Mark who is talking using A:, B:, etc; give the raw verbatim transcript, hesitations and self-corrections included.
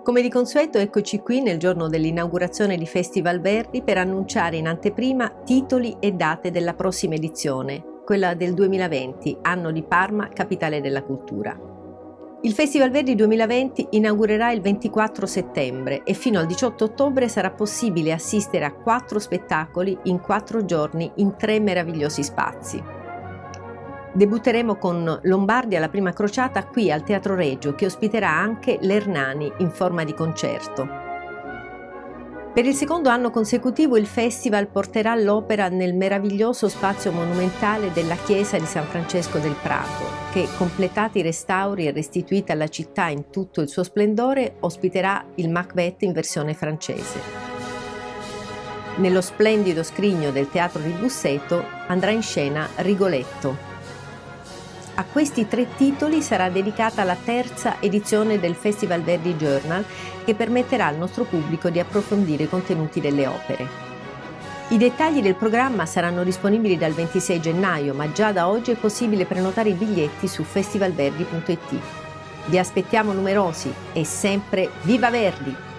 A: Come di consueto, eccoci qui nel giorno dell'inaugurazione di Festival Verdi per annunciare in anteprima titoli e date della prossima edizione, quella del duemilaventi, anno di Parma, capitale della cultura. Il Festival Verdi duemilaventi inaugurerà il ventiquattro settembre e fino al diciotto ottobre sarà possibile assistere a quattro spettacoli in quattro giorni in tre meravigliosi spazi. Debutteremo con Lombardia la prima crociata qui al Teatro Regio, che ospiterà anche l'Hernani in forma di concerto. Per il secondo anno consecutivo il festival porterà l'opera nel meraviglioso spazio monumentale della chiesa di San Francesco del Prato, che, completati i restauri e restituita alla città in tutto il suo splendore, ospiterà il Macbeth in versione francese. Nello splendido scrigno del Teatro di Busseto andrà in scena Rigoletto. A questi tre titoli sarà dedicata la terza edizione del Festival Verdi Journal, che permetterà al nostro pubblico di approfondire i contenuti delle opere. I dettagli del programma saranno disponibili dal ventisei gennaio, ma già da oggi è possibile prenotare i biglietti su festivalverdi punto it. Vi aspettiamo numerosi e sempre Viva Verdi!